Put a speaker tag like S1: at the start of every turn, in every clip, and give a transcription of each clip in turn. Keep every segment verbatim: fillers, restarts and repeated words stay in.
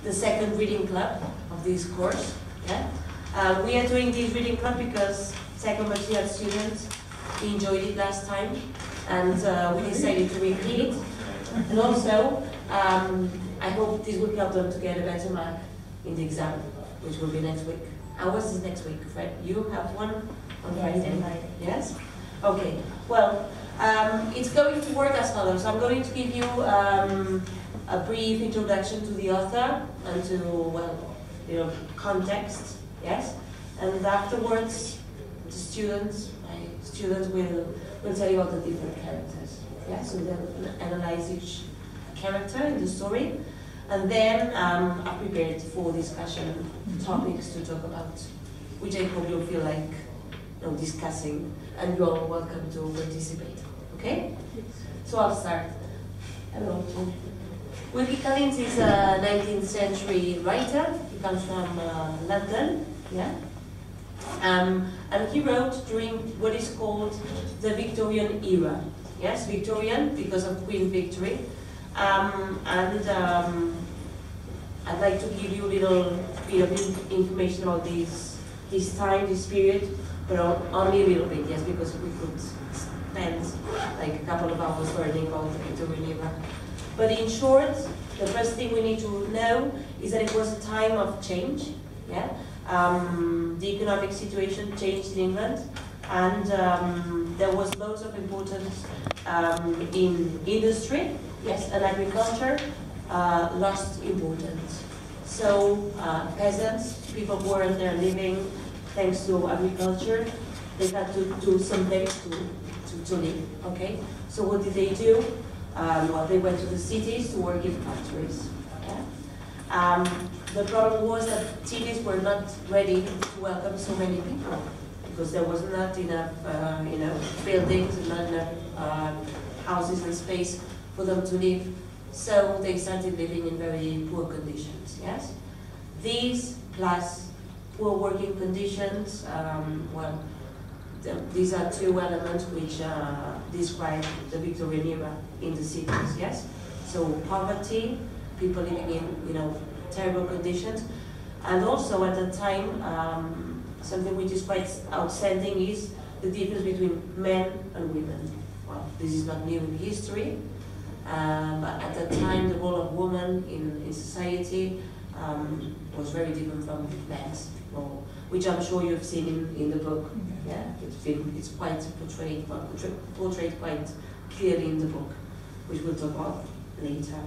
S1: the second reading club of this course. Yeah? Uh, we are doing this reading club because second material students enjoyed it last time, and uh, we decided to repeat it. And also, um, I hope this will help them to get a better mark in the exam, which will be next week. Ours is next week, Fred. You have one on Friday? Yes? Okay. Well, um, it's going to work as follows. I'm going to give you um, a brief introduction to the author and to, well, you know, context, yes? And afterwards, the students, my students will, will tell you about the different characters, yes? So they'll analyze each character in the story. And then um, I prepared four discussion topics to talk about, which I hope you'll feel like you know, discussing, and you're all welcome to participate. Okay? So I'll start. Hello. Wilkie Collins is a nineteenth century writer. He comes from uh, London, yeah? Um, and he wrote during what is called the Victorian era. Yes, Victorian because of Queen Victory. Um, and um, I'd like to give you a little bit of information about this, this time, this period, but only a little bit, yes, because we could spend like a couple of hours learning about the Victorian era. But in short, the first thing we need to know is that it was a time of change. Yeah, um, the economic situation changed in England, and um, there was loads of importance um, in industry. Yes, and agriculture uh, lost importance. So uh, peasants, people who earned their living thanks to agriculture, they had to do some place to, to, to live, okay? So what did they do? Um, well, they went to the cities to work in factories. Yeah? Um, the problem was that cities were not ready to welcome so many people because there was not enough uh, you know, buildings and not enough uh, houses and space for them to live, so they started living in very poor conditions, yes? These plus poor working conditions, um, well, the, these are two elements which uh, describe the Victorian era in the cities, yes? So poverty, people living in, you know, terrible conditions, and also at the time, um, something which is quite outstanding is the difference between men and women. Well, this is not new in history. Um, but at that time, the role of woman in, in society um, was very different from men's role, which I'm sure you've seen in, in the book. Yeah, it's been it's quite portrayed, well, portrayed, portrayed quite clearly in the book, which we'll talk about later.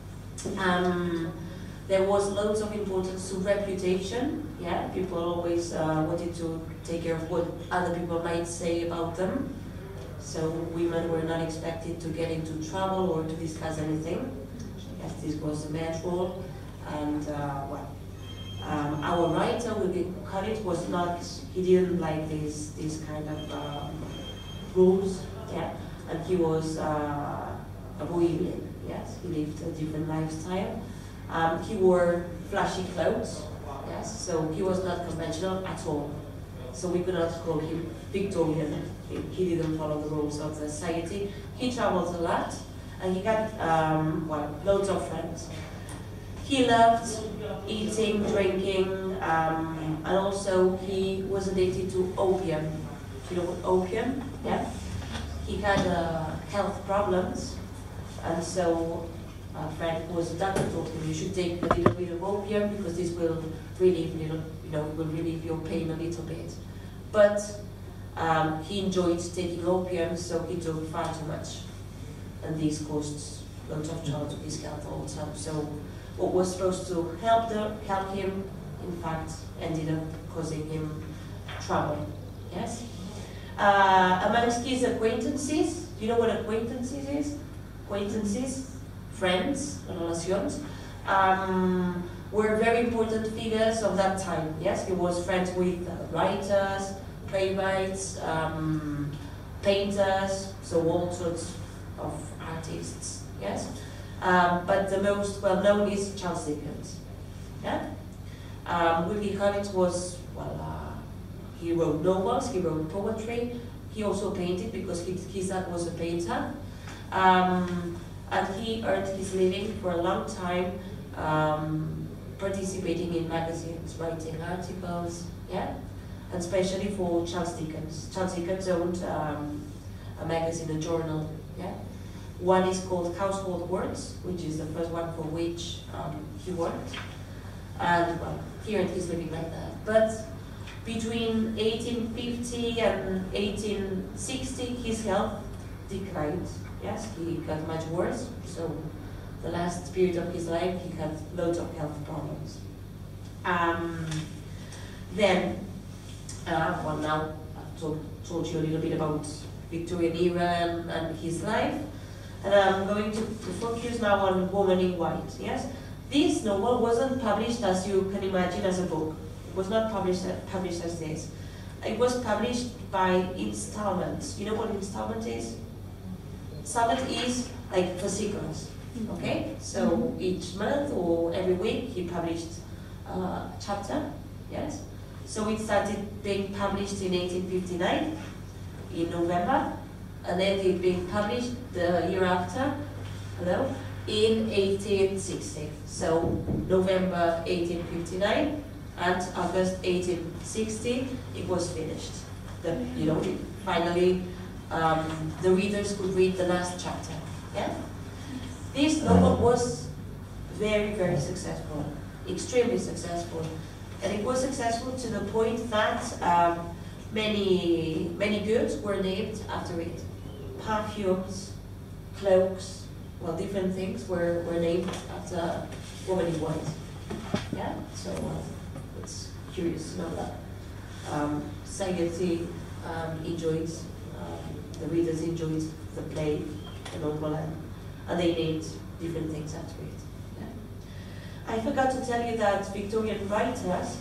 S1: Um, there was loads of importance to reputation. Yeah, people always uh, wanted to take care of what other people might say about them. So women were not expected to get into trouble or to discuss anything. Yes, this was a man's role. And uh, well, um, our writer, Wilkie Collins, was not, he didn't like these, these kind of um, rules, yeah? And he was uh, a bohemian, yes? He lived a different lifestyle. Um, he wore flashy clothes, yes? So he was not conventional at all. So we could not call him Victorian. He didn't follow the rules of the society. He traveled a lot, and he got, um, well, loads of friends. He loved eating, drinking, um, and also he was addicted to opium. You know what opium? Yeah. He had uh, health problems, and so a friend who was a doctor told him you should take a little bit of opium because this will relieve, little, you know, will relieve your pain a little bit. But um, he enjoyed taking opium, so he took far too much, and this caused lots of trouble to his health also. So what was supposed to help the, help him, in fact, ended up causing him trouble. Yes. Uh, amongst his acquaintances, do you know what acquaintances is? Acquaintances, friends, relations, um, were very important figures of that time. Yes, he was friends with uh, writers, playwrights, um, painters, so all sorts of artists. Yes, um, but the most well known is Charles Dickens. Yeah, um, Wilkie Collins was well. Uh, he wrote novels, he wrote poetry. He also painted because he, his dad was a painter. Um, and he earned his living for a long time um, participating in magazines, writing articles, yeah, and especially for Charles Dickens. Charles Dickens owned um, a magazine, a journal, yeah. One is called Household Words, which is the first one for which um, he worked, and well, here he's living like that. But between eighteen fifty and eighteen sixty, his health declined. Yes, he got much worse. So the last period of his life, he had loads of health problems. Um, then, uh, well, now I've told, told you a little bit about Victorian era and, and his life, and I'm going to, to focus now on Woman in White. Yes, this novel wasn't published, as you can imagine, as a book. It was not published published as this. It was published by installments. You know what installment is? Installment is like fascicles. Okay, so each month or every week he published uh, a chapter, yes. So it started being published in eighteen fifty-nine, in November, and then it being published the year after, hello, in eighteen sixty. So November eighteen fifty-nine and August eighteen sixty, it was finished. The, you know, it finally um, the readers could read the last chapter, yeah. This novel was very, very successful, extremely successful. And it was successful to the point that um, many, many goods were named after it. Perfumes, cloaks, well, different things were, were named after Woman in White. Yeah, so uh, it's curious to know that. Um, society um, enjoyed, um, the readers enjoyed the play, the novel, and and they named different things after it. Yeah. I forgot to tell you that Victorian writers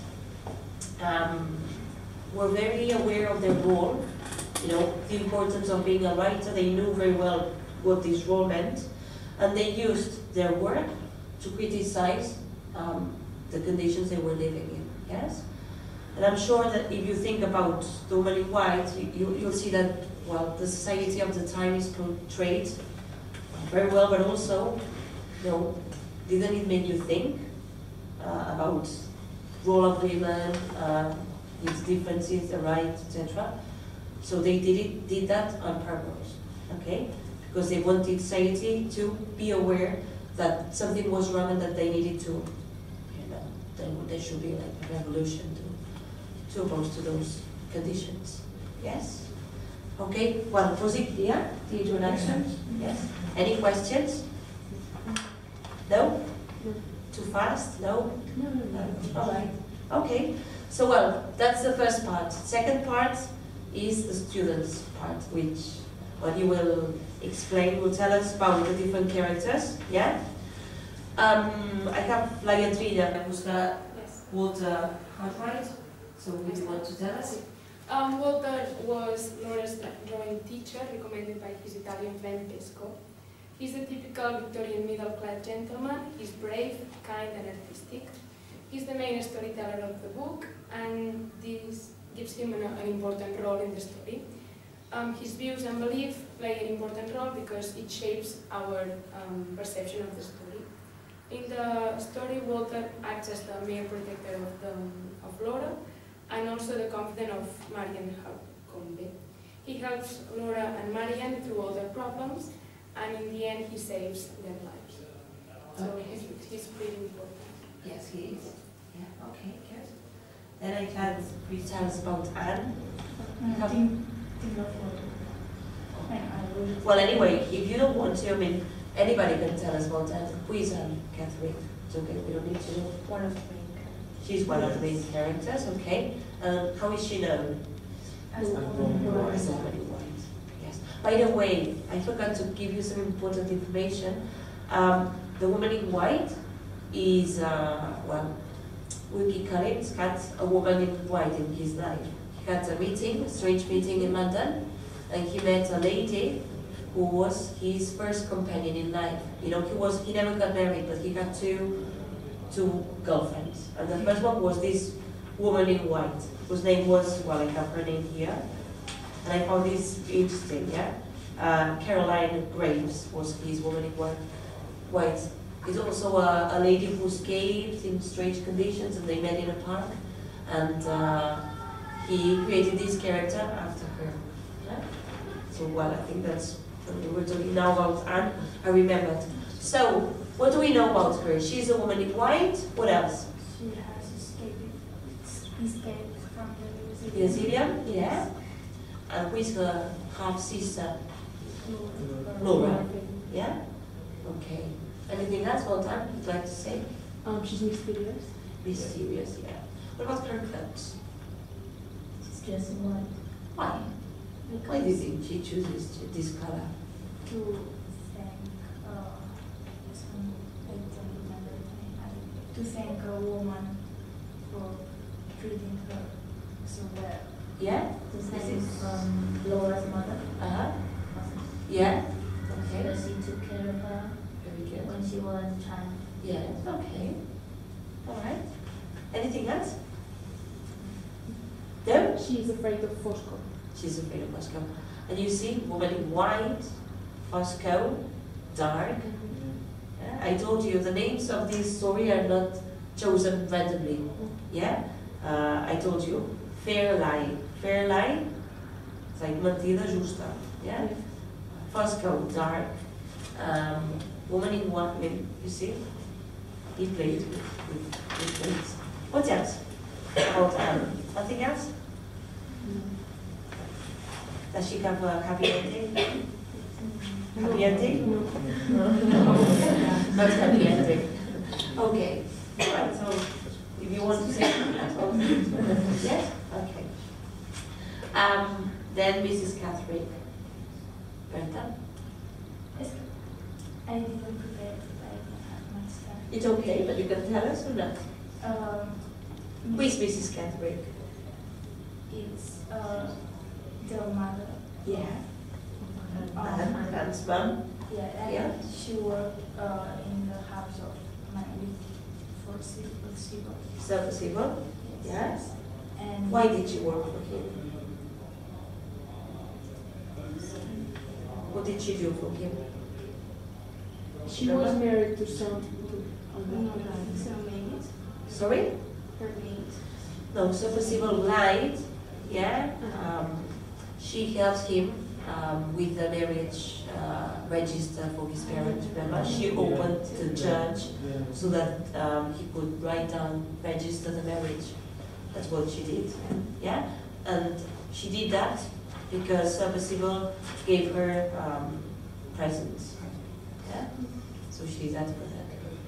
S1: um, were very aware of their role, you know, the importance of being a writer. They knew very well what this role meant, and they used their work to criticize um, the conditions they were living in, yes? And I'm sure that if you think about The Woman in White, you, you, you'll see that, well, the society of the time is portrayed very well, but also, you know, didn't it make you think uh, about role of women, uh, its differences, the rights, et cetera. So they did it, did that on purpose, okay? Because they wanted society to be aware that something was wrong and that they needed to, you know, then there should be like a revolution to, to oppose to those conditions. Yes? Okay, well, was it clear, the introduction? Yes. Any questions? No? Too fast? No?
S2: No, no, no.
S1: All right. Okay. So, well, that's the first part. Second part is the students' part, which, well, you will explain, will tell us about the different characters. Yeah? Um, I have Laia Trilla, who's got Walter Cartwright. So, would you want to tell us?
S2: Um, Walter was Laura's drawing teacher, recommended by his Italian friend Pesco. He's a typical Victorian middle-class gentleman. He's brave, kind, and artistic. He's the main storyteller of the book, and this gives him an, an important role in the story. Um, his views and beliefs play an important role because it shapes our um, perception of the story. In the story, Walter acts as the male protector of, the, of Laura, and also the confidant of Marian Harcombe. He helps Laura and Marian through all their problems, and in the end he saves their lives. So
S1: Okay.
S2: he's, he's pretty important.
S1: Yes, he is. Yeah, okay, good. Then I had three tales about Anne.
S3: I think, think of what. I, I will.
S1: Well, anyway, if you don't want to, I mean, anybody can tell us about Anne. Who is Anne, Catherine? It's okay, we don't need to know.
S3: One of the main characters.
S1: She's one of the main characters, okay. Um, how is she known?
S3: As a
S1: As
S3: woman
S1: a
S3: who
S1: woman
S3: is
S1: in white. Yes. By the way, I forgot to give you some important information. Um, the Woman in White is, uh, well, Wilkie Collins had a woman in white in his life. He had a meeting, a strange meeting in London, and he met a lady who was his first companion in life. You know, he was he never got married, but he had two two girlfriends. And the first one was this woman in white, whose name was, well, I have her name here, and I found this interesting, yeah? Uh, Caroline Graves was his woman in white. white. is also a, a lady who escaped in strange conditions and they met in a park. And uh, he created this character after her. Yeah? So, well, I think that's what we were talking now about Anne. I remembered. So, what do we know about her? She's a woman in white. What else?
S3: She has escaped, escaped from the
S1: The Assyrian, yeah. And who is her half sister? Laura. Yeah? Okay. Anything else about Anne you'd like to say?
S4: Um, she's mysterious.
S1: Mysterious, yeah. What about her clothes?
S3: She's dressed in white.
S1: Why? Why do you think she chooses this color?
S3: To thank, uh, some, I don't remember the name. I- to thank a woman for treating her so well.
S1: Yeah?
S3: To
S1: This
S3: thank
S1: is-
S3: um, Laura's mother.
S1: Uh-huh.
S3: wasn't
S1: Yeah?
S3: it?
S1: Okay.
S3: So she took care of her
S1: Very good.
S3: when she was a child.
S1: Yes, okay. All right. Anything else? No?
S4: She's afraid of Fosco.
S1: She's afraid of Fosco. And you see, woman in white, Fosco, dark. Yeah? I told you the names of this story are not chosen randomly. Yeah? Uh, I told you, fair lie. Fair lie, it's like mentira justa. Yeah? Fosco, dark. Um, woman in white, you see? He played with, with, with things. What else? About Anne? Nothing else? Does she have a happy ending? Happy ending? Not happy ending. Okay. All right, so if you want to say something, yes? Okay. Um, then Missus Catherine. Bertha?
S3: Yes. I didn't prepare, I didn't have much time.
S1: It's okay, but you can tell us or not?
S3: Um,
S1: Who is Missus Catherine?
S3: It's uh, the mother.
S1: Yeah.
S3: Um,
S1: And Anne's mom?
S3: Yeah, and
S1: Yeah.
S3: she worked uh, in the house of my for civil civil.
S1: Self-Sibyl? Yes.
S3: And
S1: Why did she work for him? What did she do for him?
S4: She was married to some. To,
S3: no, no, so made it.
S1: Sorry?
S3: Her maid.
S1: No, Self-Sibyl lied. Yeah. Um, she helped him um, with the marriage uh, register for his parents. Remember, she opened the church so that um, he could write down, register the marriage. That's what she did. Yeah, and she did that because Self-Sibyl gave her um, presents. Yeah, so she did that for that.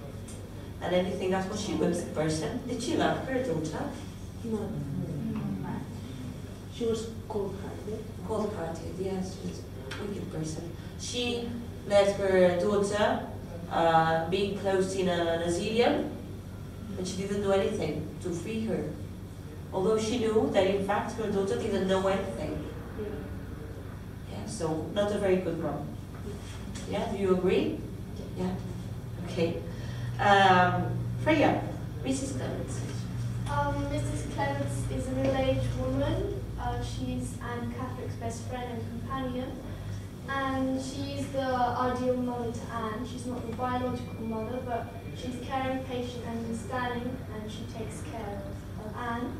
S1: And anything else? Was she a good person? Did she love her daughter?
S4: No,
S3: Mm, man.
S4: she was cold-hearted.
S1: Cold-hearted, yes, she's a wicked person. She let her daughter uh, being closed in an asylum, and she didn't do anything to free her. Although she knew that in fact her daughter didn't know anything.
S4: Yeah.
S1: Yeah, so not a very good mom. Yeah, do you agree? Yeah. Okay. Um, Freya, Missus Clements.
S5: Um, Missus Clements is a middle-aged woman. Uh, she's Anne Catherick's best friend and companion. And she's the ideal mother to Anne. She's not the biological mother, but she's caring, patient, and understanding, and she takes care of, of Anne.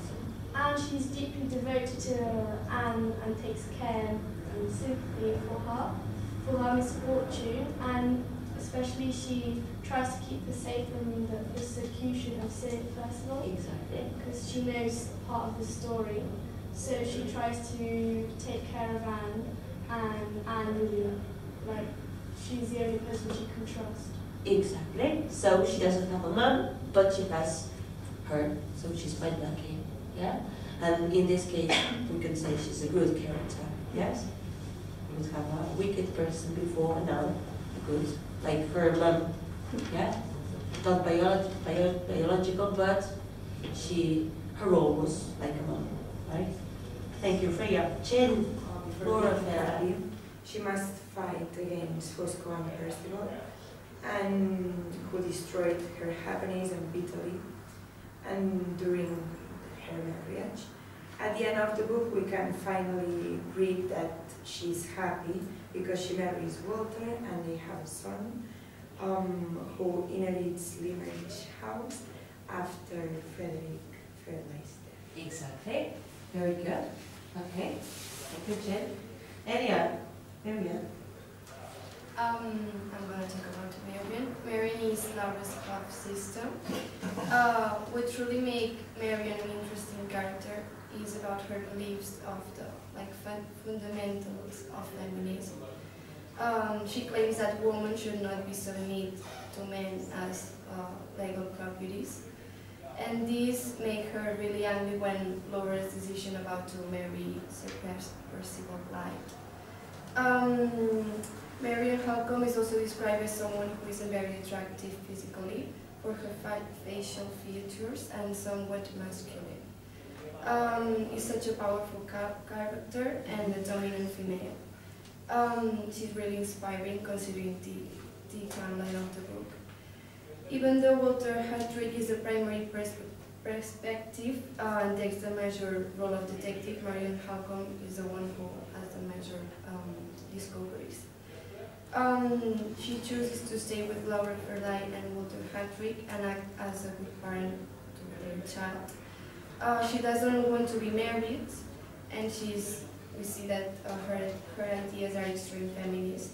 S5: And she's deeply devoted to Anne and takes care and sympathy for her, for her misfortune, and especially she tries to keep her safe from the persecution of Saint Percival,
S1: Exactly.
S5: because she knows part of the story. So she tries to take care of Anne, and Anne really, like, she's the only person she can trust.
S1: Exactly. So she doesn't have a mom, but she has her, so she's quite lucky. Yeah? And in this case, we can say she's a good character. Yes? We would have a wicked person before and now a good, like her mom. Yeah? Not biolo bio biological, but she, her role was like a mom. Right? Thank you, Freya. Jen, Laura Ferrari.
S6: She must fight against Fosco and Percival, and who destroyed her happiness and bitterly, and during her marriage. At the end of the book, we can finally read that she's happy because she marries Walter and they have a son, um, who inherits Limerick's house after Frederick Fairlight's death.
S1: Exactly. Very good. Okay. Thank you, Jen. Elia. Elia.
S7: Um, I'm going to talk about Marion. Marion is Laura's half sister. Uh, what truly makes Marion an interesting character is about her beliefs of the like fun fundamentals of feminism. Um, she claims that women should not be submitted to men as uh, legal properties, and this makes her really angry when Laura's decision about to marry Sir Percival Blythe. Um, Marion Halcombe is also described as someone who is very attractive physically for her facial features and somewhat masculine. Um, is such a powerful character and a dominant female. Um, she's really inspiring considering the, the timeline of the book. Even though Walter Hattrick is the primary pers perspective uh, and takes the major role of detective, Marion Halcombe is the one who has the major um, discoveries. Um, she chooses to stay with Laura Fairlight and Walter Hattrick and act as a good parent to their child. Uh, she doesn't want to be married, and she's, we see that uh, her, her ideas are extreme feminist.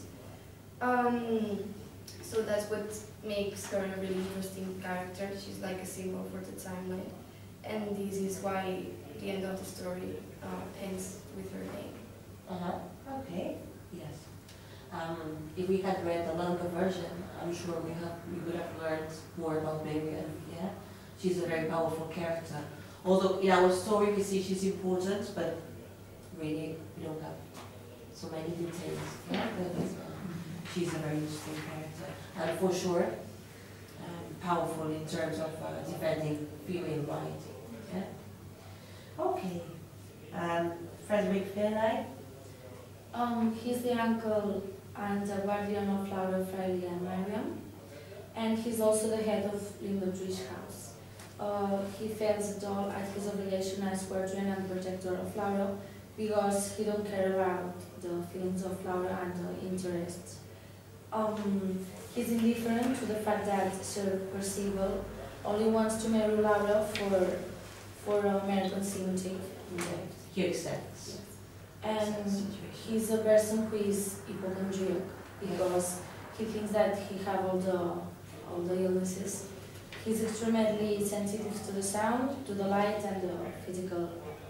S7: Um, so that's what makes her a really interesting character. She's like a symbol for the timeline, and this is why the end of the story uh, ends with her name.
S1: Uh-huh. Okay. Yes. Um, if we had read the longer version, I'm sure we have we would have learned more about Marion. Yeah, she's a very powerful character. Although in our story we see she's important, but really we don't have so many details. Yeah, but um, she's a very interesting character, and for sure um, powerful in terms of uh, defending female rights. Yeah. Okay. Um, Frederick Fairlight.
S3: Um, he's the uncle and the guardian of Laura Fairley and Marion, and he's also the head of Limerick House. Uh, he fails at all at his obligation as guardian and protector of Laura because he don't care about the feelings of Laura and the interests. Um, he's indifferent to the fact that Sir Percival only wants to marry Laura for for American sympathy.
S1: He accepts.
S3: And he's a person who is hypochondriac because he thinks that he has all the all the illnesses. He's extremely sensitive to the sound, to the light, and the physical.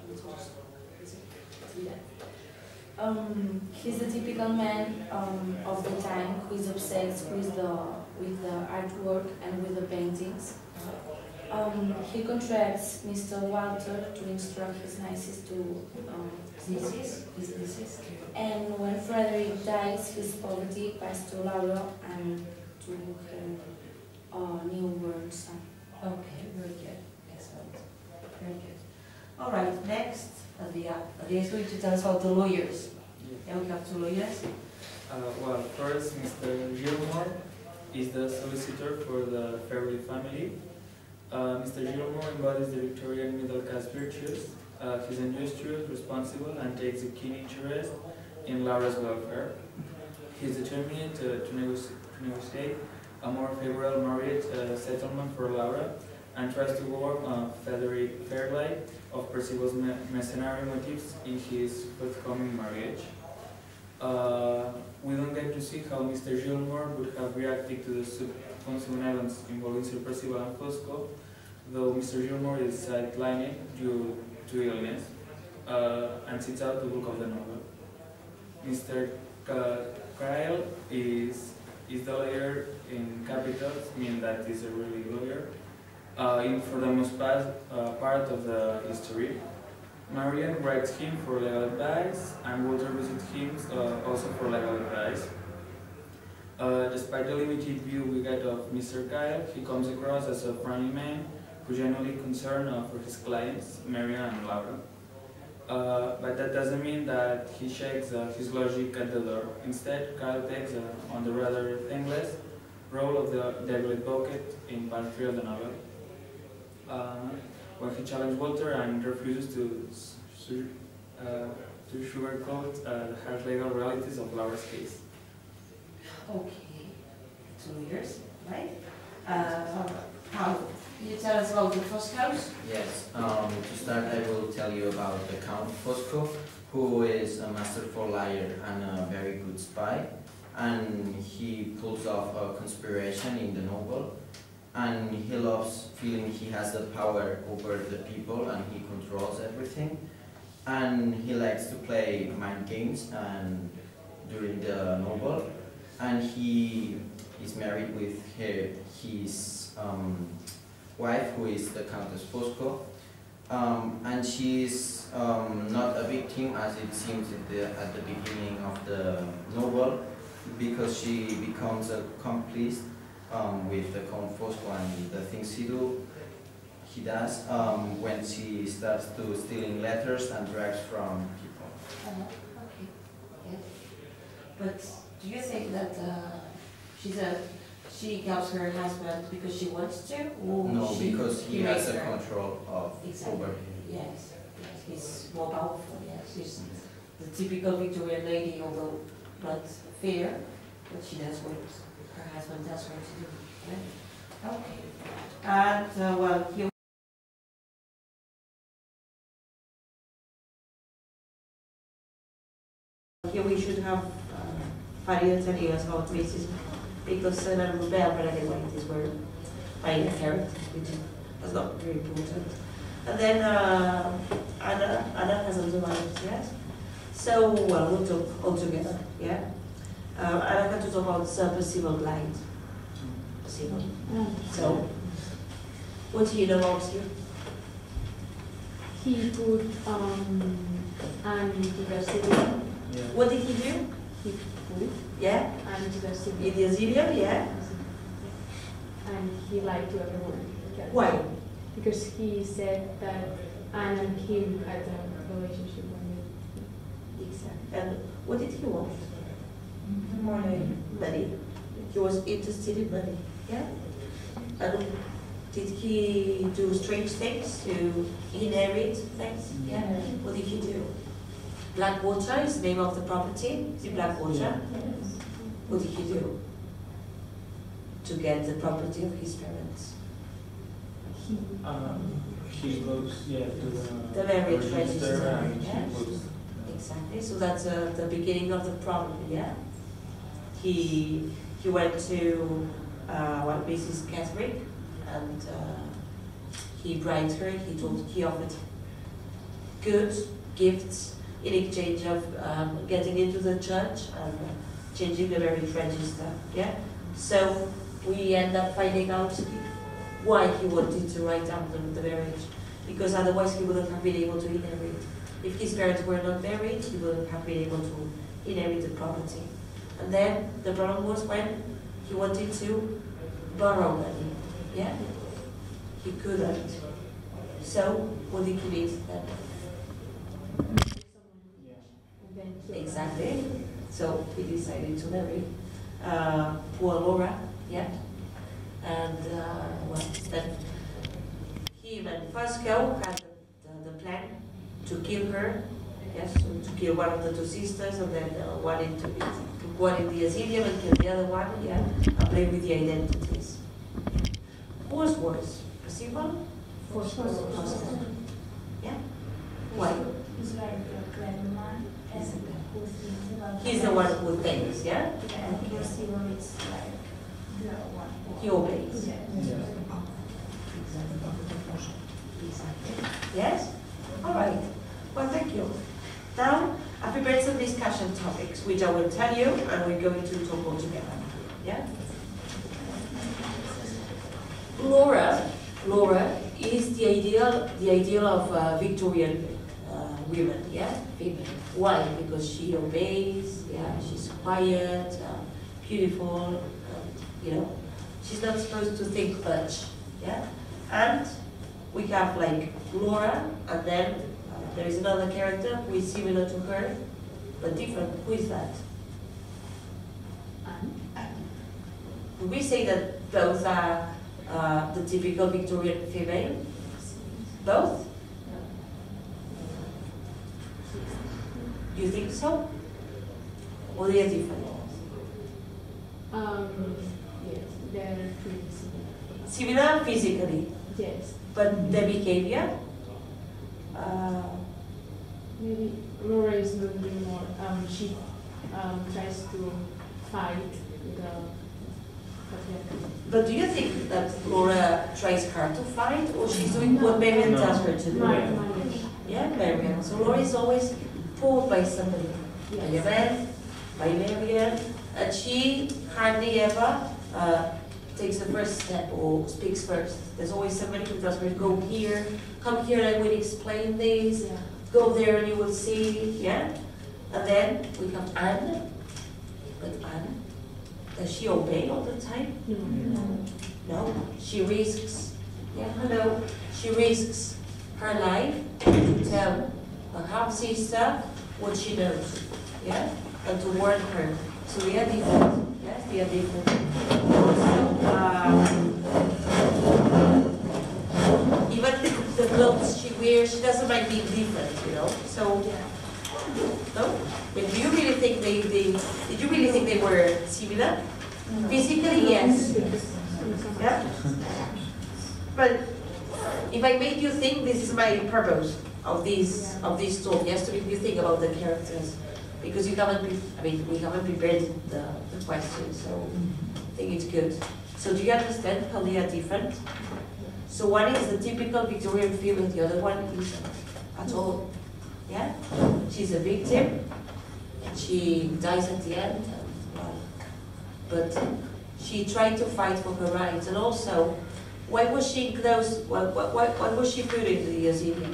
S3: Um, he's the typical man um, of the time who is obsessed with the with the artwork and with the paintings. Um, he contracts Mister Walter to instruct his nieces to um,
S1: Nieces? His nieces?
S3: and when Frederick dies, his poverty passes to Laura and to her uh, newborn son.
S1: Okay, very good. Excellent. Very good. All right, next, Adria. Adria is going to tell us about the lawyers. Yeah, we have two lawyers.
S8: Uh, well, first, Mister Gilmore is the solicitor for the Fairley family. Uh, Mister Gilmore embodies the Victorian middle-class virtues. Uh, he's industrious, responsible, and takes a keen interest in Laura's welfare. He's determined to, to, negoci to negotiate a more favorable marriage uh, settlement for Laura and tries to warn uh, Frederick Fairlight of Percival's me mercenary motives in his forthcoming marriage. Uh, we don't get to see how Mister Gilmore would have reacted to the subconscious violence involving Sir Percival and Fosco, though Mister Gilmore is sidelined due to illness uh, and sits out the book of the novel. Mister Kyle is, is the lawyer in capitals, meaning that he's a really lawyer, uh, in for the most part, uh, part of the history. Marion writes him for legal advice, and Walter visits him uh, also for legal advice. Uh, despite the limited view we get of Mister Kyle, he comes across as a friendly man who genuinely concerned uh, for his clients, Marion and Laura. Uh, but that doesn't mean that he shakes uh, his logic at the door. Instead, Kyle takes uh, on the rather thankless role of the devil advocate in part three of the novel, uh, when he challenges Walter and refuses to, uh, to sugarcoat uh, the hard legal realities of Laura's case.
S1: Okay.
S9: two years, right? Uh, how, can you tell us about the Foscos?
S10: Yes, um, to start I will tell you about the Count Fosco, who is a masterful liar and a very good spy, and he pulls off a conspiration in the novel, and he loves feeling he has the power over the people and he controls everything, and he likes to play mind games and during the novel, and he is married with her, his um, wife, who is the Countess Fosco, um, and she is um, not a victim as it seems at the, at the beginning of the novel, because she becomes a complice um, with the Count Fosco and the things he do, he does um, when she starts to stealing letters and drugs from people.
S9: Uh, okay, yes. But do you think that uh, she's a she helps her husband because she wants to, or
S10: No,
S9: she,
S10: because he,
S9: he
S10: has
S9: makes
S10: a
S9: her?
S10: control of
S9: Exactly.
S10: over him.
S9: Yes, yes, he's more powerful. Yes, he's the typical Victorian lady, although not fair, but she does what her husband tells her to do. Right? Okay, and uh, well, here. Here we should have uh, Faria telling us about Missus Nicholson and Rubel, but anyway, these were minor characters, which was not very important. And then uh, Anna, Anna hasn't arrived yet. So, well, we'll talk all together, yeah? Uh, Anna had to talk about uh, Percival Blind. Percival. So, what do you know about you?
S4: He put um, Anne to the asylum.
S8: Yeah.
S1: What did he do?
S4: He put
S1: Yeah?
S4: Anne to the asylum.
S1: In the asylum, yeah?
S4: And he lied to everyone.
S1: Why?
S4: Because he said that Anne and him had a relationship when they exactly.
S1: And what did he want?
S6: Money.
S1: Money. He was interested in money, yeah? And did he do strange things to inherit things? Yeah? What did he do? Blackwater is the name of the property. Is it Blackwater? What did he do to get the property of his parents?
S4: He
S8: Um, he goes, yeah, to the,
S1: The marriage
S8: register
S1: register,
S8: and he
S1: yes.
S8: puts.
S1: Exactly. So that's uh, the beginning of the problem. Yeah. He he went to uh, well, Missus Catherick, and uh, he bribed her. He told he offered goods, gifts in exchange of um, getting into the church and uh, changing the marriage register. Yeah. So we end up finding out why he wanted to write down the, the marriage, because otherwise he wouldn't have been able to inherit. If his parents were not married, he wouldn't have been able to inherit the property. And then the problem was when he wanted to borrow money. Yeah? He couldn't. So what did he need then? Exactly. So he decided to marry uh, poor Laura. Yeah? And uh, well, then him and Fosco had the, the, the plan to kill her, yes, so to kill one of the two sisters, and then uh, one into it, took one in the asylum and killed the other one, yeah, and play with the identities. Who was worse, Percival? Fosco. Yeah? Why?
S11: He's like a clever man and who thinks about
S1: He's the one who thinks, yeah?
S11: Yeah, and Percival is like the one who
S1: He obeys.
S11: Yeah.
S1: Exactly. Yes? All right. Well, thank you. Now, I prepared some discussion topics, which I will tell you, and we're going to talk all together. Yeah? Laura, Laura is the ideal, the ideal of uh, Victorian uh, women, yeah? Female. Why? Because she obeys, yeah, she's quiet, uh, beautiful, and, you know, she's not supposed to think much, yeah? And we have like Laura, and then uh, there is another character who is similar to her, but different. Who is that? Would we say that both are uh, the typical Victorian female? Both? Do you think so? Or they are different?
S4: Um, yes. they're pretty similar.
S1: Similar physically,
S4: Yes.
S1: but the behavior? Uh,
S4: Maybe Laura is a little bit more, um, she um, tries to fight with the patriarchy.
S1: but do you think that Laura tries hard to fight, or she's doing what Marian
S8: No.
S1: tells her to do?
S4: My, my,
S1: Yeah, Marian. So Laura is always pulled by somebody. By a man, by Marian, and she hardly ever uh, takes the first step or speaks first. There's always somebody who tells her, go here, come here, I will explain this,
S4: yeah.
S1: go there and you will see, yeah? And then we have Anne, but Anne, does she obey all the time?
S4: No. No.
S1: No, she risks, yeah, hello, she risks her life to tell her half-sister what she knows, yeah? And to warn her. So they are different, yes, they are different. Also, um, even the clothes she wears, she doesn't mind being different, you know? So, no? But do you really think they, they, did you really think they were similar? Physically, yes. Yeah? But if I made you think, this is my purpose of this of this talk, yes, to make you think about the characters, because you haven't, pre I mean, we haven't prepared the, the questions, so I think it's good. So do you understand how they are different? So one is the typical Victorian female, the other one isn't at all. Yeah, she's a victim, and she dies at the end. And, well, but she tried to fight for her rights, and also, why was she enclosed? Why, why, why was she put into the asylum?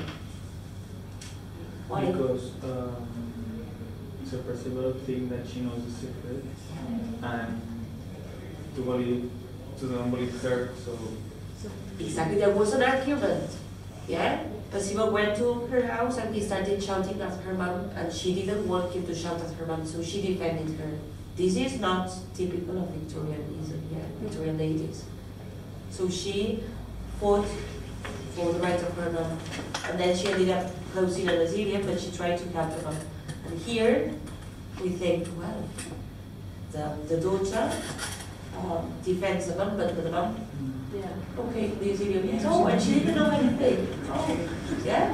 S1: Why?
S8: Because um, it's a perceivable thing that she knows the secret, and to believe, to don't believe her, so.
S1: Exactly, there was an argument, yeah? Percival went to her house and he started shouting at her mom, and she didn't want him to shout at her mom, so she defended her. This is not typical of Victorianism, yeah, Victorian ladies. So she fought for the right of her mom, and then she ended up closing an asylum, but she tried to help her mom. And here, we think, well, the, the daughter um, defends the mom, but the mom,
S4: Yeah.
S1: okay, the asylum, yes. Oh, and she didn't know anything. Oh, yeah?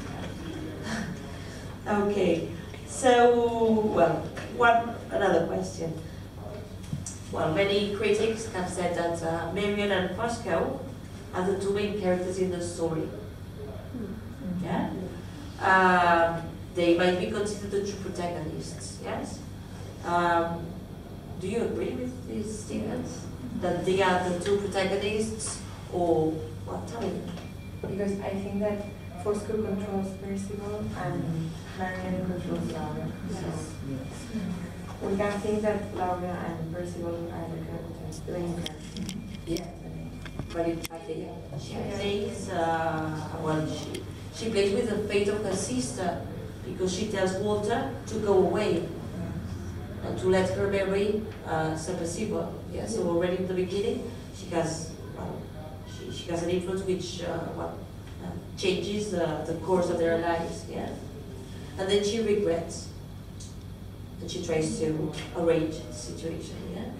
S1: Okay, so, well, one, another question. Well, many critics have said that uh, Marian and Fosco are the two main characters in the story. Yeah? Um, they might be considered the true protagonists, yes? Um, do you agree with these statements? That they are the two protagonists, or what? Tell me.
S6: Because I think that Fosco controls Percival and Marian controls Laura. So we can think that Laura and Percival are the characters, the main characters.
S1: Yeah. But in fact, they, she plays, uh, well, she, she plays with the fate of her sister, because she tells Walter to go away and to let her marry uh, Sir Percival. Yeah, so already in the beginning, she has, well, she, she has an influence which, uh, well, uh, changes uh, the course of their lives, yeah? And then she regrets, and she tries to arrange the situation, yeah?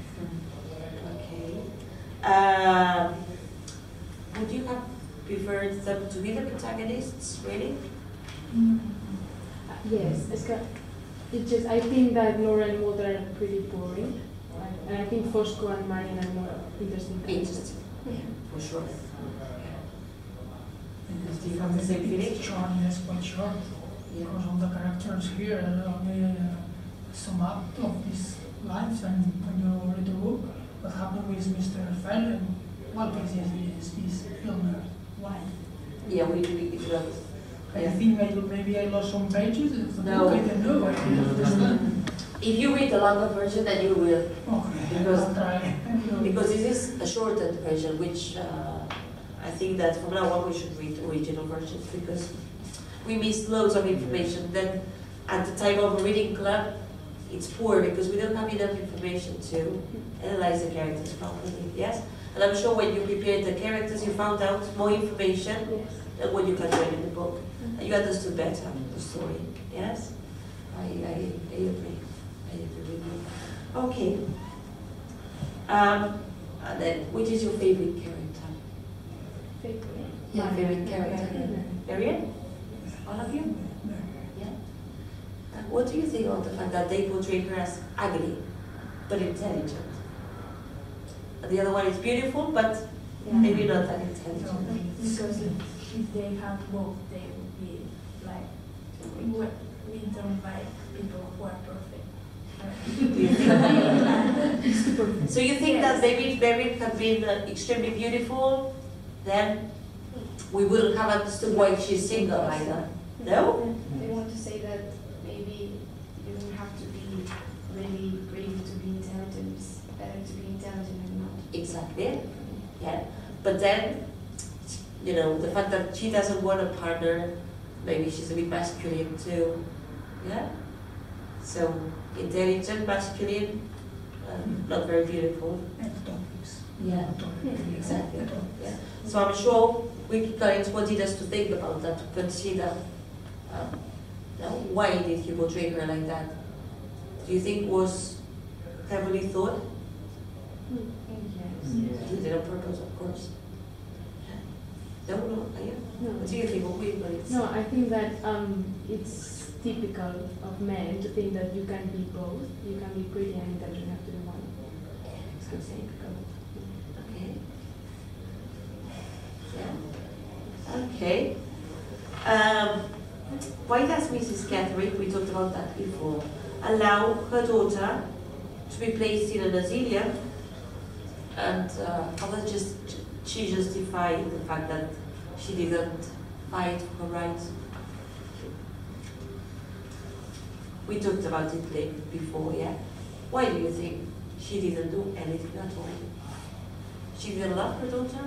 S1: Okay. Um, would you have preferred them to be the protagonists, really?
S4: Mm. Yes, it's got, it just, I think that Laura and Walter are pretty boring, right? And I think Fosco and Marian are more interesting.
S1: Interesting, yeah, for sure.
S12: Do
S1: you have the same feeling?
S12: It's short, yes, quite short.
S1: Yeah.
S12: Because all the characters here are only uh, sum up of these lives, and when you read the book, what happened with Mister Fallon, well, because he is his filmer wife.
S1: Yeah, we do it well.
S12: I
S1: Yeah.
S12: think I, maybe I lost some pages of the
S1: No.
S12: book, I don't know, I didn't understand.
S1: If you read the longer version, then you will.
S12: Okay,
S1: Because-
S12: I'll try.
S1: Because this is a shortened version, which uh, I think that from now on we should read original versions, because we miss loads of information. Then at the time of a reading club, it's poor because we don't have enough information to analyze the characters properly, yes? And I'm sure when you prepared the characters, you found out more information
S4: Yes.
S1: than what you had read in the book. And you understood better the story, yes? I, I, I agree. I agree with you. Okay. Um, And then, which is your favorite character?
S4: Favorite.
S1: Yeah,
S4: Marian.
S1: favorite character.
S4: Marian.
S1: Marian? All of you? Yeah. And what do you think of the fact that they portray her as ugly, but intelligent? And the other one is beautiful, but
S11: Yeah.
S1: maybe not that intelligent.
S11: Because if, if they have both, they would be like, we, we don't like people who are perfect.
S1: Do you think? So you think that
S11: Yes.
S1: maybe Marian had been uh, extremely beautiful, then we wouldn't have understood why she's single like that. No?
S7: They want to say that maybe you don't have to be really brave to be intelligent. It's better to be intelligent and not.
S1: Exactly. Yeah. But then, you know, the fact that she doesn't want a partner, maybe she's a bit masculine too. Yeah? So, intelligent, masculine, um, not very beautiful.
S12: And topics.
S1: Yeah. Exactly. Yeah. So I'm sure Wiki Collins wanted us to think about that, to consider um, you know, why did he portray her like that? Do you think was cleverly thought?
S3: Yes.
S1: He did it on purpose, of course. No, no, are you?
S4: No.
S1: What do you think of Wiki Collins?
S4: No, I think that um, it's typical of men to think that you can be both. You can be pretty and intelligent, you have to be one. It's the same.
S1: Okay. Yeah. Okay. Um, why does Missus Catherine, we talked about that before, allow her daughter to be placed in an asylum, and uh, how does just she justify the fact that she didn't fight for her rights? We talked about it before, yeah? Why do you think she didn't do anything at all? She didn't love her daughter?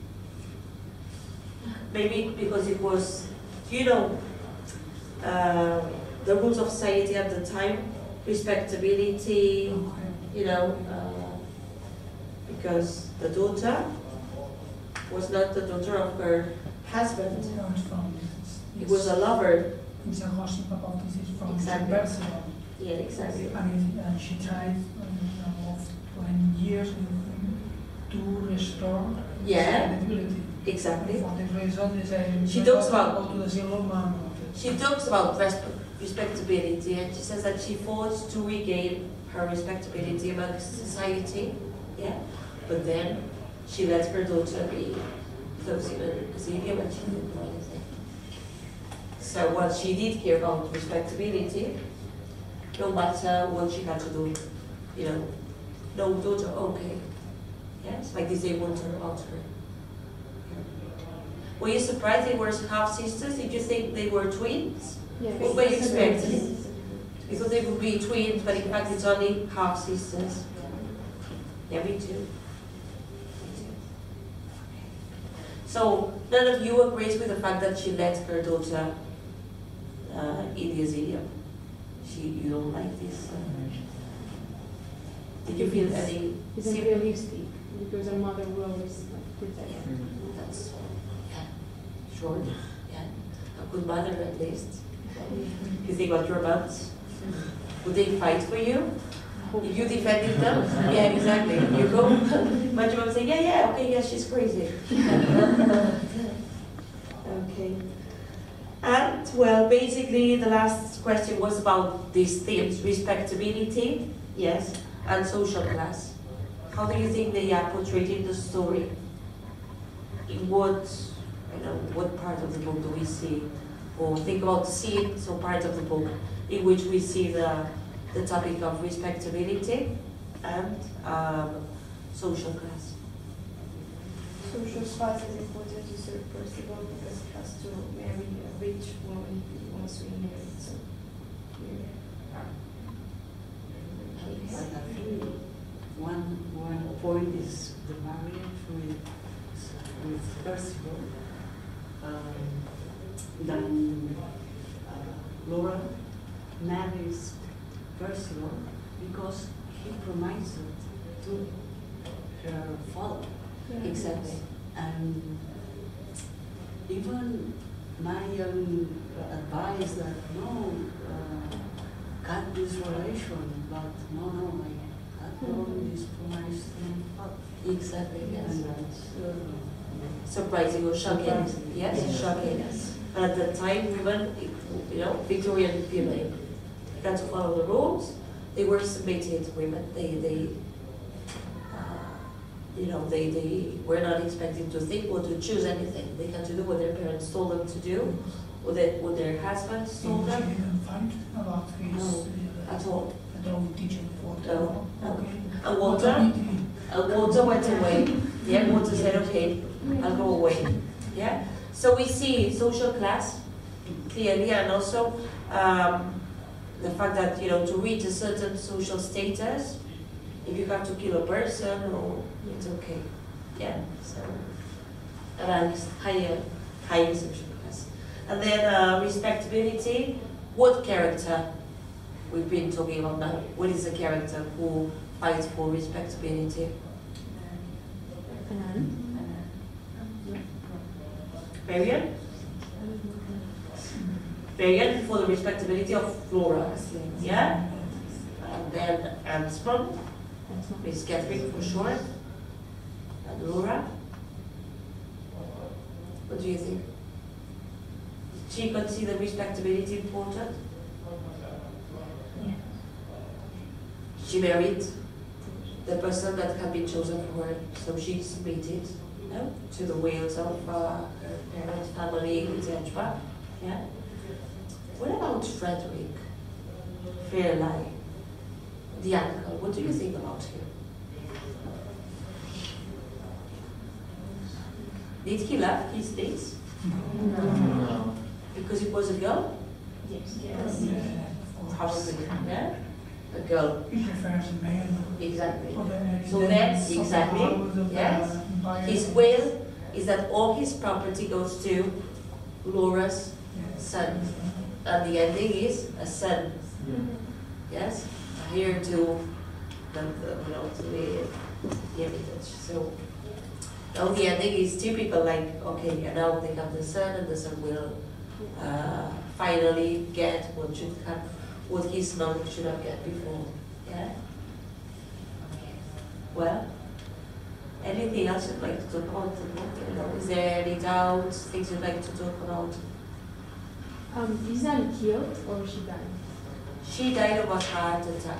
S1: Maybe because it was, you know, uh, the rules of society at the time, respectability, you know, uh, because the daughter was not the daughter of her husband.
S12: No, it's from, it's,
S1: It was a lover.
S12: It's a gossip about this is from
S1: Exactly.
S12: Percival.
S1: Yeah, exactly.
S12: And, it, and she tried uh, of twenty years with him to restore
S1: Yeah.
S12: credibility.
S1: Exactly.
S12: For this reason, they say,
S1: She
S12: "We
S1: talks
S12: must
S1: about-
S12: go to the silver man."
S1: She talks about resp- respectability, and she says that she fought to regain her respectability amongst society. Yeah, but then she let her daughter be close in an asylum, and she didn't do anything. So what she did care about respectability, no matter what she had to do, you know, no daughter, okay. Yes, like this they wanted about her. Were you surprised they were half sisters? Did you think they were twins?
S4: Yes.
S1: What were you expecting? You thought they would be twins, but in fact it's only half sisters. Yeah, me too. Me too. So none of you agrees with the fact that she let her daughter uh, in the asylum. She, you don't like this. Uh, did you feel any?
S4: It's unrealistic because a mother will always like, protect.
S1: Yeah, that's yeah, sure. Yeah, a good mother at least. You think about your moms? Would they fight for you? If you defended them? Yeah, exactly. You go, but your mom say, yeah, yeah, okay, yeah, she's crazy. Okay. And, well, basically the last question was about these themes, respectability, yes, and social class. How do you think they are portrayed in the story? In what, you know, what part of the book do we see? Or think about scenes or parts of the book in which we see the, the topic of respectability and um, social class.
S7: Social class is important to Sir Percival because he has to marry a rich woman he wants to inherit. So, yeah.
S13: I I think one one point is the marriage with with Percival. Um, then uh, Laura marries Percival because he promised to her father.
S1: Yeah. Exactly.
S13: And even my um, advice that no, uh, cut this relation, but no, no, I, alone is promising.
S1: Exactly, yes.
S13: And that's uh,
S1: Surprising or shocking, yes,
S13: Yes.
S1: shocking. But at that time, women, you know, Victorian period, they had to follow the rules. They were submitted women. They, they, uh, you know, they, they were not expected to think or to choose anything. They had to do what their parents told them to do, what their, what their husbands
S12: She
S1: told them.
S12: didn't fight about his
S1: No,
S12: uh,
S1: at all.
S12: at all teaching for the
S1: No, no.
S12: okay.
S1: And
S12: What
S1: Walter,
S12: I need to-
S1: and Walter went away. Yeah, Walter said, okay, I'll go away. Yeah. So we see social class clearly, and also um, the fact that, you know, to reach a certain social status, if you have to kill a person, or it's okay. Yeah. So and higher, higher social class, and then uh, respectability. What character we've been talking about now? What is the character who fights for respectability? Marian? Marian for the respectability of Flora. Yeah? And then Ansman, Miss Catherine for short. And Laura? What do you think? She consider respectability important? She married the person that had been chosen for her, so she submitted, no, to the wills of uh, her parents, family, et cetera. Yeah. What about Frederick Fairlie, the uncle? What do you think about him? Did he love his niece?
S10: No.
S1: Because it was a girl?
S11: Yes.
S12: Yes.
S1: Probably, yeah? A girl.
S12: He prefers a man.
S1: Exactly.
S12: For the
S1: So that's
S12: evidence of
S1: exactly,
S12: the powers of the
S1: yes.
S12: empire.
S1: His will is that all his property goes to Laura's son. And the ending is a son. Yes? Here to the, the you know, to the, the heritage. So now the ending is typical, like, okay, now they have the son, and the son will uh, finally get what should have, what his mom should have get before. Yeah? Well, anything else you'd like to talk about? You know, is there any doubts, things you'd like to talk about?
S4: Um, is Anne killed or she died?
S1: She died of a heart attack.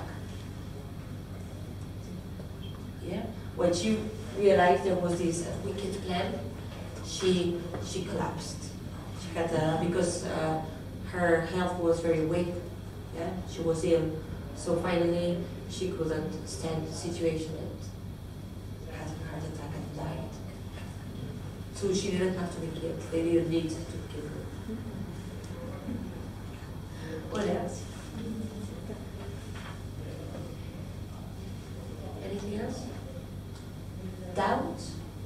S1: Yeah? When she realized there was this uh, wicked plan, she she collapsed. She had uh, because uh, her health was very weak. Yeah, she was ill. So finally, she couldn't stand the situation and had a heart attack and died. So she didn't have to be killed. They didn't need to kill her. What else? Anything else? Doubt?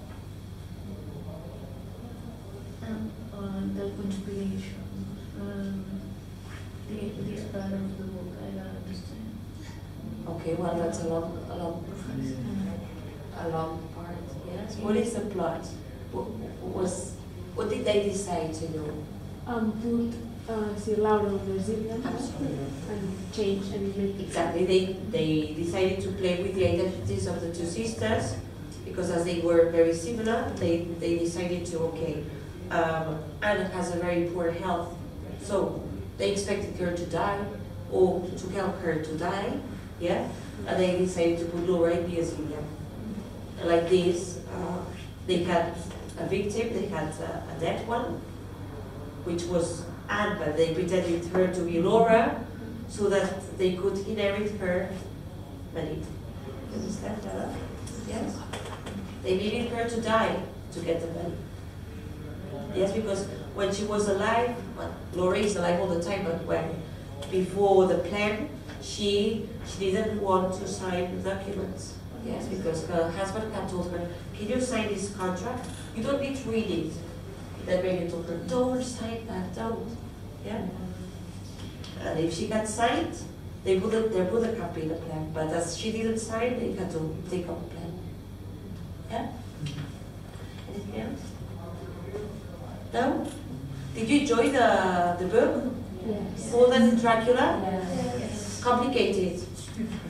S11: Um, on the conspiration, um, the, this part of the book, I don't understand.
S1: Okay, well, that's a long, a long, a long part. Yes. What is the plot? What was? What did they decide to do?
S4: Um, put uh, Sir Laura Brazilian and change and make
S1: Exactly. They they decided to play with the identities of the two sisters because as they were very similar, they they decided to okay. Um, Anne has a very poor health, so they expected her to die or to help her to die. Yeah, and they decided to put Laura in the asylum. Like this, uh, they had a victim, they had a, a dead one, which was Anne, but they pretended her to be Laura, so that they could inherit her money. You understand that? Yes? They needed her to die to get the money. Yes, because when she was alive, well, Laura is alive all the time, but when, before the plan, she, she didn't want to sign the documents. Yes, because her husband had told her, can you sign this contract? You don't need to read it. Then Megan told her, don't sign that, don't. Yeah? And if she got signed, they put a, they put a copy in the plan. But as she didn't sign, they had to take off the plan. Yeah? Anything else? No? Did you enjoy the, the book?
S4: Yes.
S1: More than Dracula?
S4: Yes.
S1: Complicated.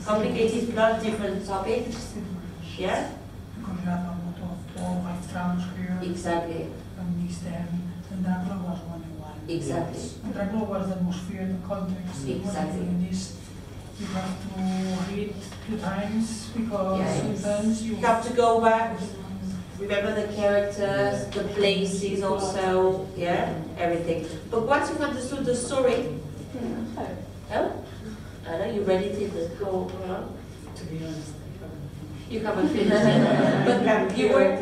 S1: complicated plot, different topics. Yeah?
S12: Because you have a lot of Paul White Strauss here.
S1: Exactly.
S12: And mix them. And Dracula was only one.
S1: Exactly.
S12: Yes. Dracula was the atmosphere, the context.
S1: Exactly.
S12: In this, you have to read two times because
S1: Yes.
S12: sometimes you
S1: You have to go back, remember the characters, the places also, yeah, everything. But once you've understood the story, oh, I know you read it in the whole, huh?
S13: To be honest,
S1: You haven't finished it, but you were.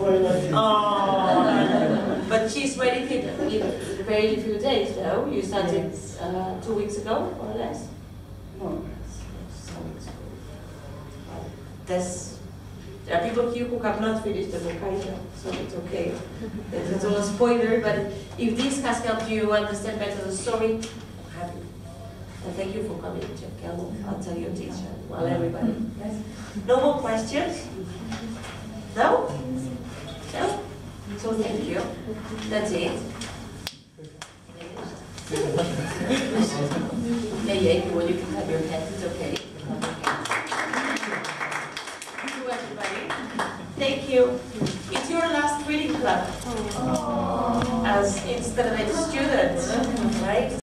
S1: Oh, but she's read it in, in very few days, though. You started uh, two weeks ago, or less.
S13: no.
S1: That's, there are people here who have not finished the book either, so it's okay. It's all a spoiler, but if this has helped you understand better the story, I'm happy. And thank you for coming, Jeff Kelmo. I'll tell your teacher, well, everybody. No more questions? No? No? So thank you. That's it. Yeah, yeah, if you want, you can have your head, it's okay. Thank you. It's your last reading club as instead of a student, right?